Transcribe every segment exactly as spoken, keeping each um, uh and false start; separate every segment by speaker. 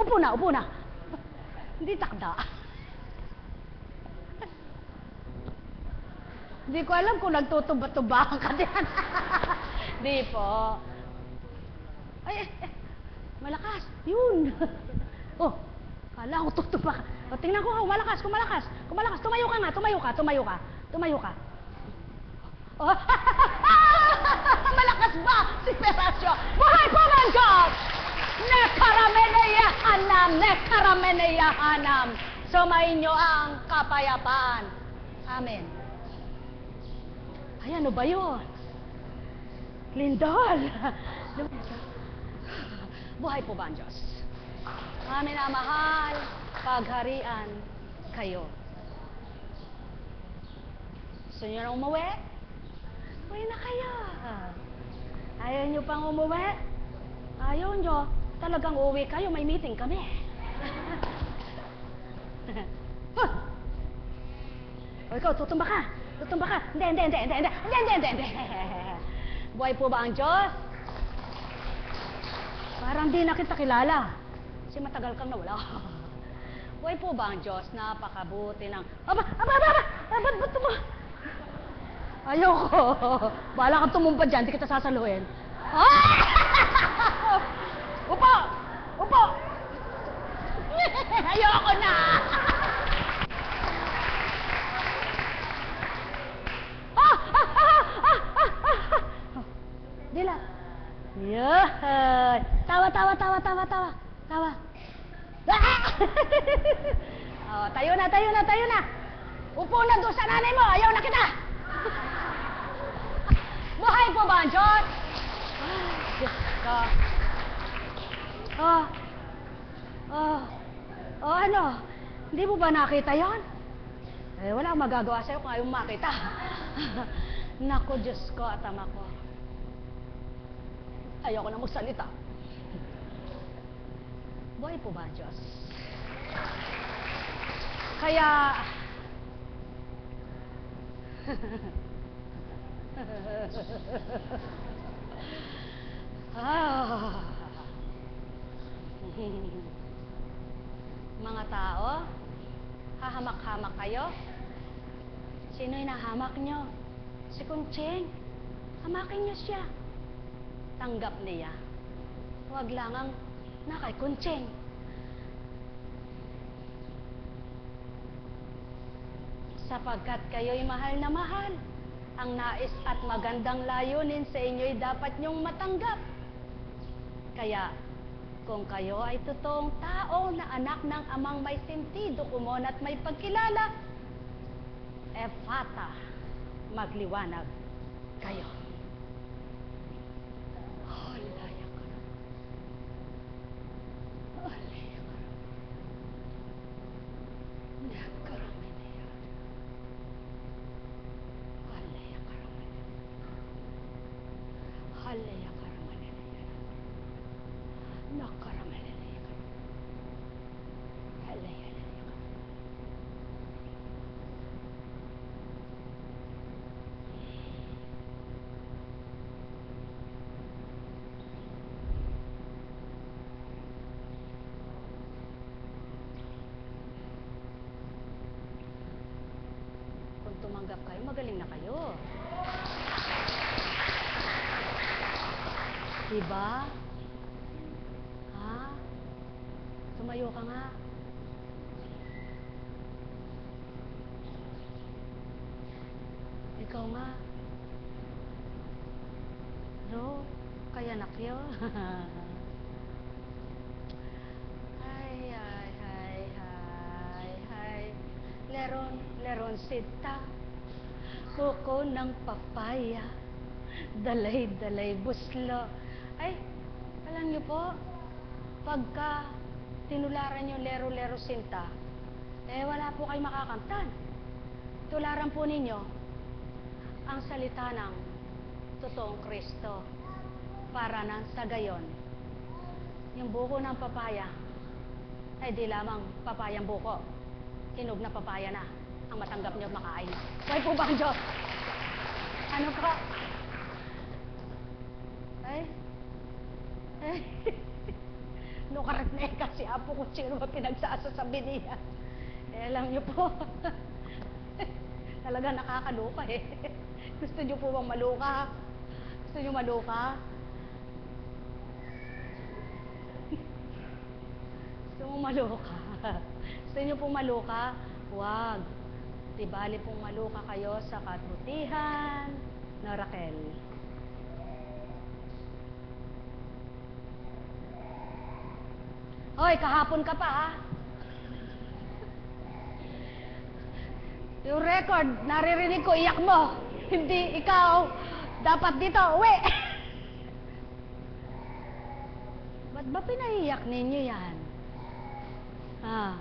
Speaker 1: Upo na, upo na. Hindi takda. Hindi ko alam kung nagtutuba-tubahan ka din. Di po. Ay, eh, eh, malakas. Yun. Oh, kala ko tutuba ka. O, tingnan ko, oh, malakas, kumalakas. Kumalakas, tumayo ka nga, tumayo ka, tumayo ka. Tumayo ka. Oh. Malakas ba si Perasyo? Buhay po man, God! Nekarameneyahanam, nekarameneyahanam. Sumayin niyo ang kapayapaan. Amen. Ay, ano ba yun? Lindol. Buhay po ba ang Diyos? Amin na mahal, pagharian kayo. Gusto niyo na umuwi? Uwi na kayo. Ayaw niyo pang umuwi? Ayaw niyo. Talagang uwi kayo, may meeting kami. O ikaw, tutumba ka. Tutumba ka. Hindi, hindi, hindi, hindi, hindi, hindi, hindi, hindi. Buhay po ba ang Diyos? Parang di na kita kilala. Kasi matagal kang nawala. Buhay po ba ang Diyos? Napakabuti ng... Aba, aba, aba, aba, aba, ba't tumba? Ayoko. Bahala kang tumumpa dyan, di kita sasaluhin. Ah! Upo! Upo! Ayoko na! Ah! Ah! Ah! Ah! Ah! Ah! Dila. Yan. Tawa, tawa, tawa, tawa, tawa. Tawa. Ah! Oh, tayo na, tayo na, tayo na. Upo na doon sa nanay mo. Ayaw na kita. Buhay po ba ang Diyos? Ah, Diyos ka. Oh. Oh. Oh, ano? Hindi mo ba nakita yon? Eh, wala akong magagawa sa'yo kung ayaw makita. Naku, Diyos ko at ama ko. Ayoko na magsalita. Buhay po ba ang Diyos? Kaya... ah. Mga tao, hahamak-hamak kayo? Sino hinahamak nyo? Si Kunching. Hamakin nyo siya. Tanggap niya. Huwag lang ang na kay Kunching. Sapagkat kayo'y mahal na mahal. Ang nais at magandang layunin sa inyo'y dapat nyong matanggap. Kaya, kung kayo ay totoong tao na anak ng amang may sentido, kumon at may pagkilala, Ephata, magliwanag kayo. Halaya ka na. Halaya ka na. Nakarami na yan. Halaya ka na. Halaya ka na. Nakaramalaya ka. Halaya, halaya ka. Kung tumanggap kayo, magaling na kayo. Diba? Tumayo ka nga. Ikaw nga. No? Kaya nakyo. Ay, ay, ay, ay, ay. Leron, leron sita. Kuko ng papaya. Dalay, dalay, buslo. Ay, alam niyo po, pagka tinularan yung lero-lero sinta, eh wala po kayo makakantan. Tularan po ninyo ang salita ng totoong Kristo para nang sa gayon, yung buko ng papaya ay di lamang papayang buko, hinog na papaya na ang matanggap niyo makain. Why po ba ang Diyos? Ano ka? Ay? Eh? Nukarat na eka si Apo kung sino ba pinagsasasabi niya. Eh, alam niyo po, talaga nakakaluka eh. Gusto niyo po bang maluka? Gusto niyo maluka? Gusto mo maluka? Gusto niyo po maluka? Huwag. Di bali pong maluka kayo sa kabutihan na Raquel. Hoy, kahapon ka pa ha? Yung record, naririnig ko, iyak mo. Hindi ikaw. Dapat dito, uwi. Ba't ba pinaiyak ninyo yan? Ah.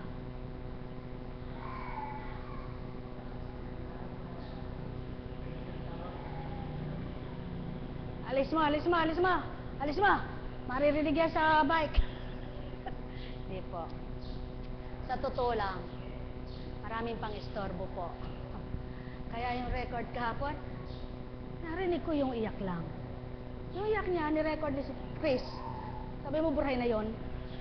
Speaker 1: Alis mo, alis mo, alis mo. Alis mo. Maririnig yan sa bike. Hindi po. Sa totoo lang, maraming pang istorbo po. Kaya yung record kahapon, narinig ko yung iyak lang. Yung iyak niya, ni-record ni Chris. Sabi mo, buray na yon.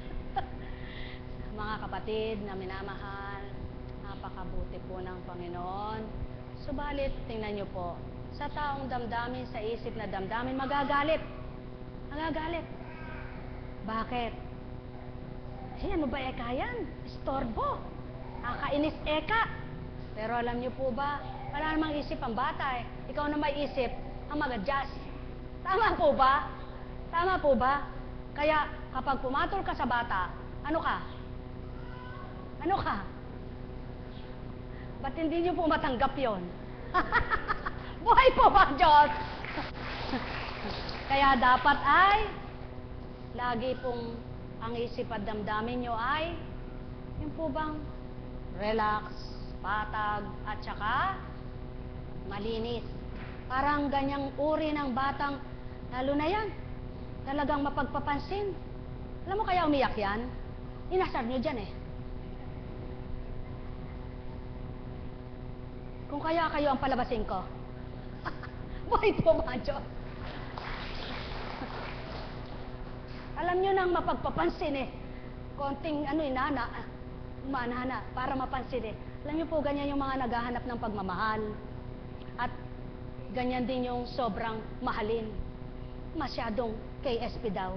Speaker 1: Mga kapatid na minamahal, napakabuti po ng Panginoon. Subalit, tingnan niyo po, sa taong damdamin, sa isip na damdamin, magagalit. Magagalit. Bakit? Eh, ano ba eka yan? Istorbo. Nakakainis eka. Pero alam niyo po ba, wala namang isip ang bata eh. Ikaw na may isip, ang mag-adjust. Tama po ba? Tama po ba? Kaya kapag pumatol ka sa bata, ano ka? Ano ka? Ba't hindi niyo po matanggap yon? Buhay po ba, Diyos? Kaya dapat ay, lagi pong ang isip at damdamin nyo ay, yung po bang relax, patag, at saka malinis. Parang ganyang uri ng batang, lalo na yan, talagang mapagpapansin. Alam mo kaya umiyak yan? Inasar nyo dyan eh. Kung kaya kayo ang palabasin ko. Buhay po ba, Diyos? Alam nyo nang mapagpapansin eh. Konting ano inana, umanana, para mapansin eh. Alam nyo po, ganyan yung mga naghahanap ng pagmamahal. At ganyan din yung sobrang mahalin. Masyadong K S P daw.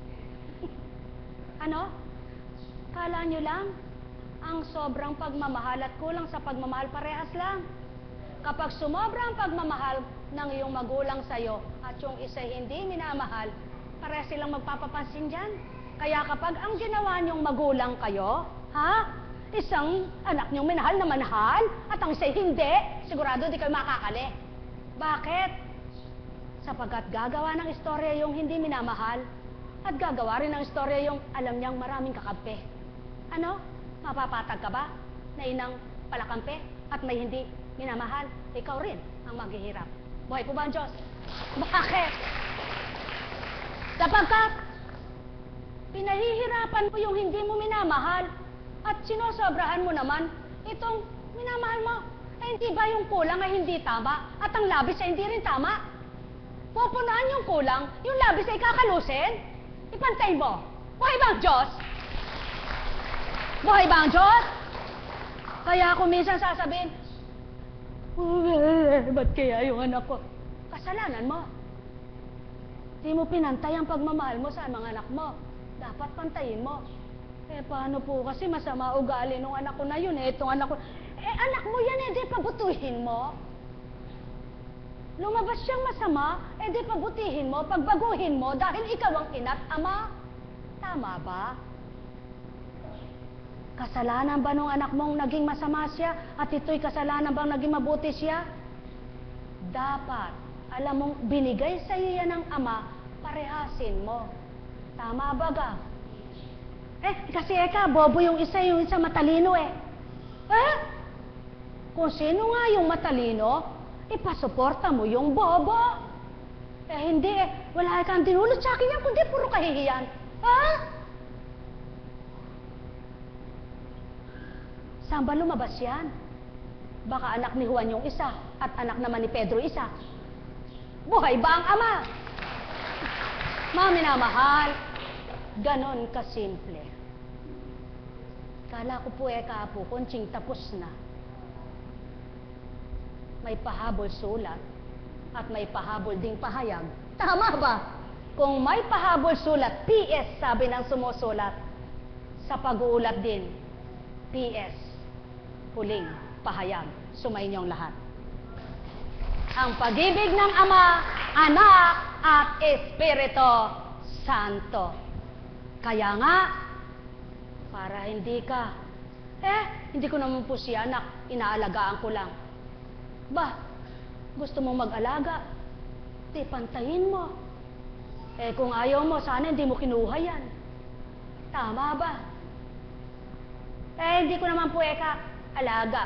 Speaker 1: Ano? Kala nyo lang, ang sobrang pagmamahal at kulang sa pagmamahal parehas lang. Kapag sumobra ang pagmamahal ng iyong magulang sa'yo at yung isa hindi minamahal, parehas silang magpapapansin dyan. Kaya kapag ang ginawa niyong magulang kayo, ha? Isang anak niyong minahal na manahal at ang isa hindi, sigurado di kayo makakali. Bakit? Sapagkat gagawa ng istorya yung hindi minamahal at gagawa rin ng istorya yung alam niyang maraming kakampi. Ano? Mapapatag ka ba na inang palakampi at may hindi minamahal? Ikaw rin ang maghihirap. Buhay po ba ang Diyos? Bakit? Sapagkat pinahihirapan mo yung hindi mo minamahal at sinosobrahan mo naman itong minamahal mo. Eh, hindi ba yung kulang ay hindi tama at ang labis ay hindi rin tama? Pupunahan yung kulang, yung labis ay kakalusin? Ipantay mo. Buhay ba ang Diyos? Buhay ba ang Diyos? Kaya ako minsan sasabihin, ba't kaya yung anak ko? Kasalanan mo. Di mo pinantay ang pagmamahal mo sa mga anak mo. Dapat pantayin mo. Eh, paano po kasi masama ugali nung anak ko na yun eh. Itong anak ko, eh, anak mo yan eh, di pabutuhin mo. Lumabas siyang masama, eh, di pabutihin mo, pagbaguhin mo, dahil ikaw ang ina't ama. Tama ba? Kasalanan ba nung anak mong naging masama siya at ito'y kasalanan bang naging mabuti siya? Dapat, alam mong binigay sa iyo yan ng ama, parehasin mo. Tama ba ga? Eh, kasi eka, bobo yung isa, yung isa matalino eh. Eh? Kung sino nga yung matalino, ipasuporta mo yung bobo. Eh, hindi eh. Wala kang dinulot sa akin yan, kundi puro kahihiyan. Ha? Saan ba lumabas yan? Baka anak ni Juan yung isa at anak naman ni Pedro isa. Buhay ba ang ama? Mga minamahal, ganon kasimple. Kala ko po eh kaapo, Konching, tapos na. May pahabol sulat at may pahabol ding pahayag. Tama ba? Kung may pahabol sulat, P S sabi ng sumusulat. Sa pag-uulat din, P S, huling pahayag, sumainyong lahat. Ang pag-ibig ng Ama, Anak, at Espiritu Santo. Kaya nga, para hindi ka, eh, hindi ko naman po si anak, inaalagaan ko lang. Ba, gusto mong mag-alaga, di pantayin mo. Eh, kung ayaw mo, sana hindi mo kinuha yan. Tama ba? Eh, hindi ko naman po eka alaga.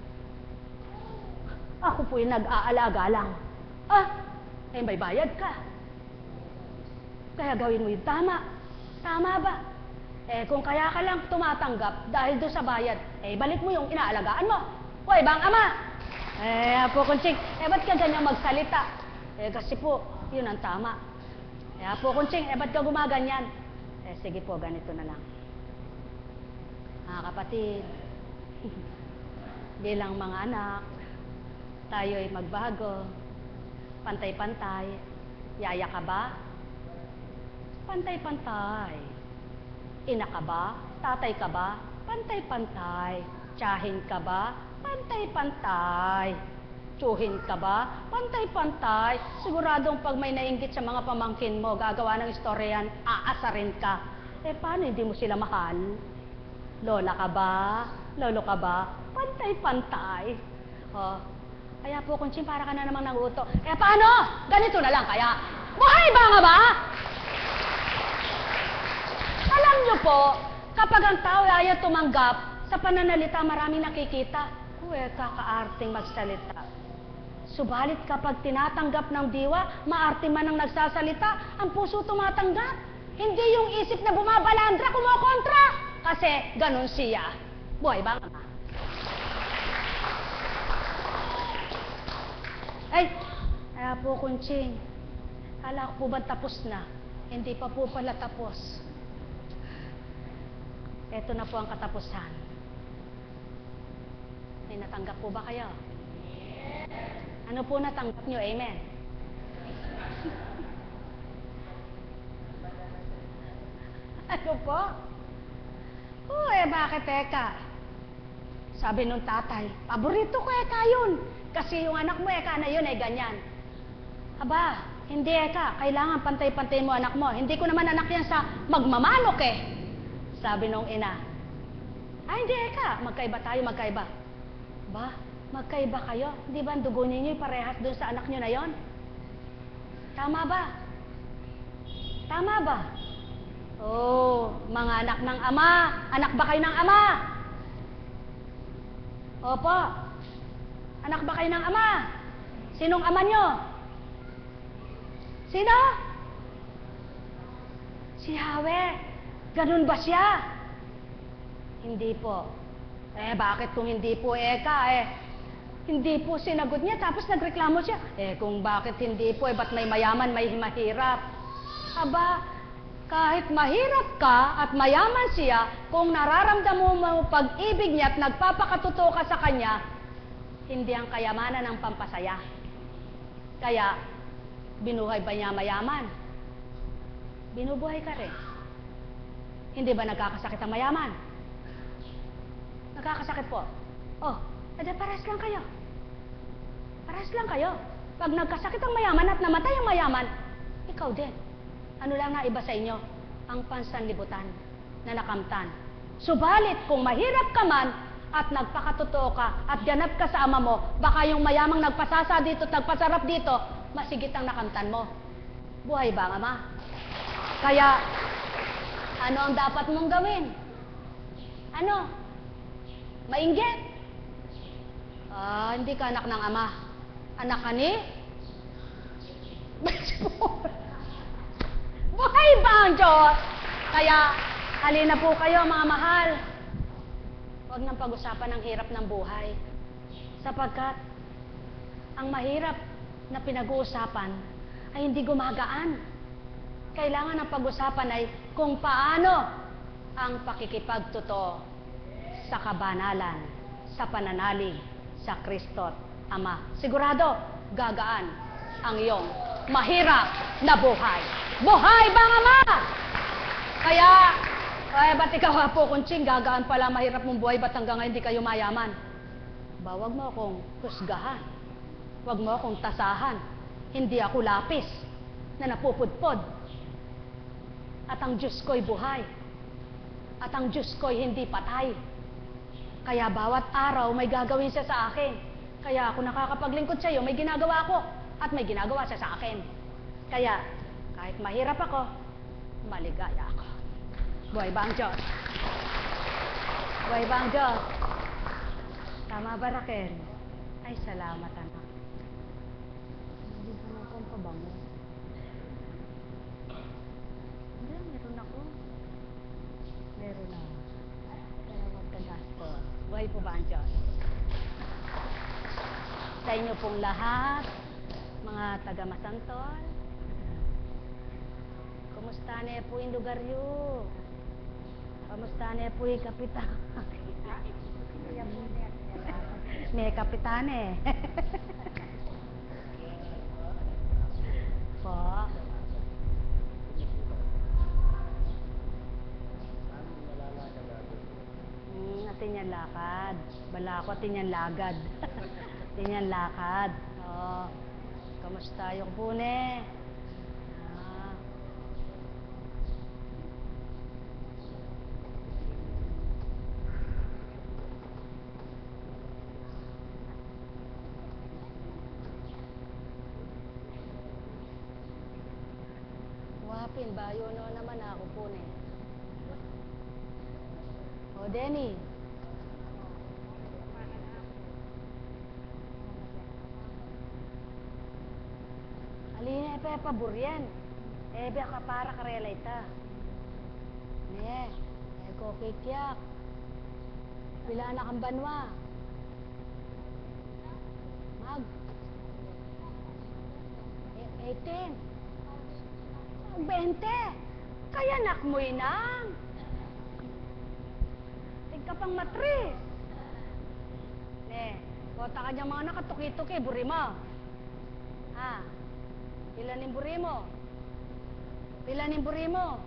Speaker 1: Ako po yung nag-aalaga lang. Ah, eh may bayad ka. Kaya gawin mo yung tama. Tama ba? Eh kung kaya ka lang tumatanggap dahil doon sa bayad, eh balik mo yung inaalagaan mo. Hoy, bang ama! Eh, Apo Konching, eh ba't ka ganyan magsalita? Eh kasi po, yun ang tama. Eh Apo Konching, eh ba't ka gumaganyan? Eh sige po, ganito na lang. Mga kapatid, bilang mga anak, tayo'y magbago, pantay-pantay. Yaya ka ba? Pantay-pantay. Ina ka ba? Tatay ka ba? Pantay-pantay. Tiyahin ka ba? Pantay-pantay. Tsuhin ka ba? Pantay-pantay. Siguradong pag may nainggit sa mga pamangkin mo, gagawa ng istoryan, aasarin ka. Eh, paano hindi mo sila mahal? Lola ka ba? Lolo ka ba? Pantay-pantay. Oh, kaya po, Konching, para ka na namang naguto. Eh, paano? Ganito na lang kaya. Buhay ba nga ba? Alam niyo po, kapag ang tao ayaw tumanggap, sa pananalita maraming nakikita. Uwe, kakaarting magsalita. Subalit kapag tinatanggap ng diwa, maarte man ang nagsasalita, ang puso tumatanggap. Hindi yung isip na bumabalandra, kumukontra. Kasi ganun siya. Buhay ba nga? Ay, kaya po, Konching. Kala ko po ba tapos na? Hindi pa po pala tapos. Ito na po ang katapusan. May natanggap po ba kayo? Ano po natanggap nyo? Amen? Ano po? Oh, eh bakit eka? Sabi nung tatay, paborito ko eka yun. Kasi yung anak mo eka na yun ay ganyan. Aba, hindi eka. Kailangan pantay-pantay mo anak mo. Hindi ko naman anak yan sa magmamanok eh. Sabi nung ina, ay hindi eka. Magkaiba tayo, magkaiba. Ba, magkaiba kayo. Di ba ang dugo ninyo parehas doon sa anak nyo na yon? Tama ba? Tama ba? Oh, mga anak ng ama. Anak ba kayo ng ama? Opo. Anak ba kayo ng ama? Sinong ama nyo? Sino? Si Yahweh. Ganun ba siya? Hindi po. Eh, bakit kung hindi po eka eh? Hindi po sinagot niya, tapos nagreklamo siya. Eh, kung bakit hindi po, eh, ba't may mayaman, may mahirap? Aba, kahit mahirap ka at mayaman siya, kung nararamdaman mo pag-ibig niya at nagpapakatuto ka sa kanya, hindi ang kayamanan ang pampasaya. Kaya, binuhay ba niya mayaman? Binubuhay ka rin. Hindi ba nagkakasakit ang mayaman? Nagkakasakit po. Oh, edi pares lang kayo. Pares lang kayo. Pag nagkasakit ang mayaman at namatay ang mayaman, ikaw din. Ano lang nga iba sa inyo? Ang pansanlibutan na nakamtan. Subalit, kung mahirap ka man at nagpakatotoo ka at ganap ka sa ama mo, baka yung mayamang nagpasasa dito at nagpasarap dito, masigit ang nakamtan mo. Buhay ba, ama? Kaya, ano ang dapat mong gawin? Ano? Mainggit? Ah, hindi ka anak ng ama. Anak ka ni? Buhay ba ang Diyos? Kaya, halina po kayo mga mahal. Huwag nang pag-usapan ang hirap ng buhay. Sapagkat, ang mahirap na pinag-uusapan ay hindi gumagaan. kailangan ang pag-usapan ay kung paano ang pakikipagtotoo sa kabanalan, sa pananalig, sa Kristo't Ama. Sigurado, gagaan ang iyong mahirap na buhay. Buhay bang Ama? Kaya, kaya ba't ikaw po, Kunching, gagaan pala mahirap mong buhay, ba't hanggang ngayon hindi kayo mayaman? Ba, wag mo akong husgahan. Wag mo akong tasahan. Hindi ako lapis na napupudpod. At ang Diyos ko'y buhay. At ang Diyos ko'y hindi patay. Kaya bawat araw may gagawin siya sa akin. Kaya ako nakakapaglingkod sa iyo, may ginagawa ako. At may ginagawa siya sa akin. Kaya, kahit mahirap ako, maligaya ako. Buhay ba ang Diyos? Buhay ba ang Diyos? Tama ba, Raquel? Ay, salamat, anak. Hindi ka na akong pabango. Hindi, meron ako. Meron ako. Kaya huwag ka gastos. Buhay po ba ang Diyos? Sa inyo pong lahat, mga taga-Masantol, kumusta na po yung lugar yu? Kumusta na po yung kapitan? May kapitan eh. Po. Hmm, atin yan lakad. Bala ko, atin yan lagad. Atin yan lakad. Oo. Kamusta yung pune? Ah. Wapin ba? Yun o naman ako pune. O, Denny. Alina, epe, paburyan. Ebe, ka para karela ita. Ne, eko kikyak. Pila na kang banwa. Mag. E- eighteen. twenty. Kaya nak mo inang. Tigka pang matris. Ne, kota ka dyan mga nakatuki-tuki, buri mo. Ha? Pila ning buri mo? Pila ning buri mo?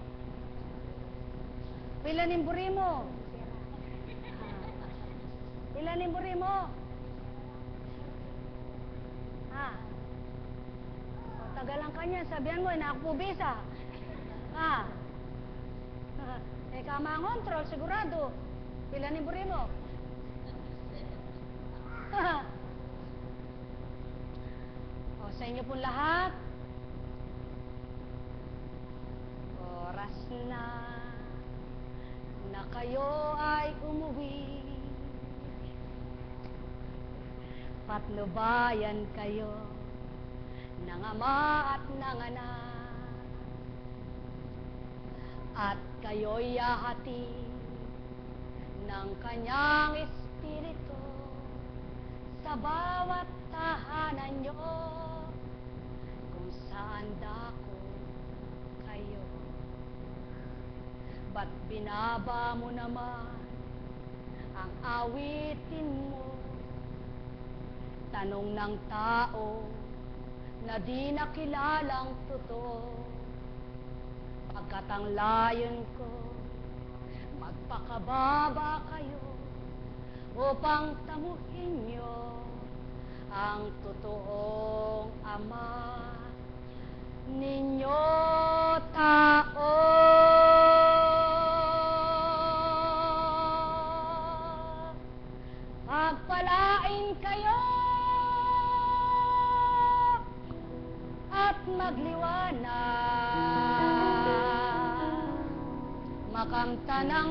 Speaker 1: Pila ning buri mo? Pila ning buri mo? Ha? O, tagalan ka niyan, sabihan mo, inakpubisa. Ha? Eh, kama ang kontrol, sigurado. Pila ning buri mo? O, sa inyo pong lahat, oras na na kayo ay umuwi. Patnubayan kayo ng ama at ng anak. At kayo'y yahati ng kanyang espiritu sa bawat tahanan nyo kung saan dako kayo. Ba't binaba mo naman ang awitin mo? Tanong ng tao na di nakilalang totoo. Pagkat ang layon ko, magpakababa kayo upang tamuhin nyo ang totoong ama ninyo tao. Pagpalain kayo at magliwanag, makamta ng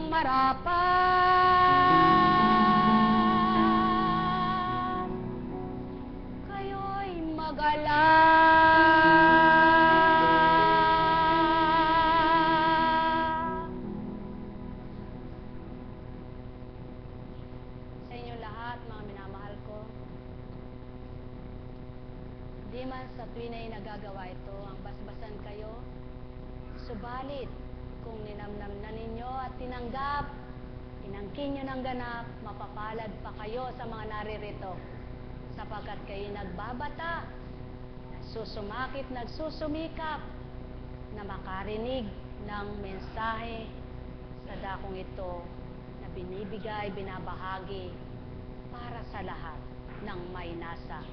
Speaker 1: marapat, kayo'y mag-alak. Sa inyo lahat, mga minamahal ko, di man sa tuwin ay nagagawa ito, ang basbasan kayo Subalit, kung ninamnam na ninyo at tinanggap, inangkin nyo ng ganap, mapapalad pa kayo sa mga naririto, sapagkat kayo nagbabata, nagsusumakit, nagsusumikap, na makarinig ng mensahe sa dakong ito na binibigay, binabahagi para sa lahat ng may nasa.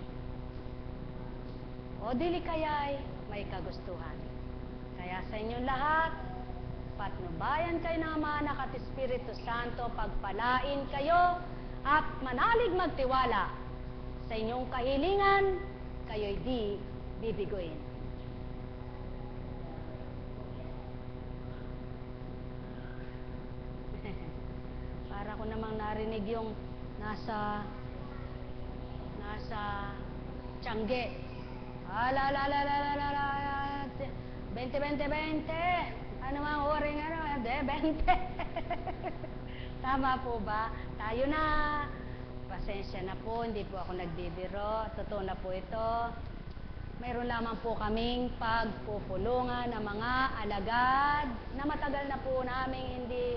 Speaker 1: O dili kaya'y may kagustuhan. Kaya sa inyong lahat, patnubayan kayo ng Ama, Anak at Espiritu Santo, pagpalain kayo at manalig magtiwala. Sa inyong kahilingan, kayo'y di bibiguin. Para ko namang narinig yung nasa nasa Tiangge. Ala la la la la la la twenty, twenty, twenty. Ano mang oring ano, de twenty. Tama po ba? Tayo na. Pasensya na po, hindi po ako nagbibiro. Totoo na po ito. Mayroon lamang po kaming pagpupulungan ng mga alagad na matagal na po namin hindi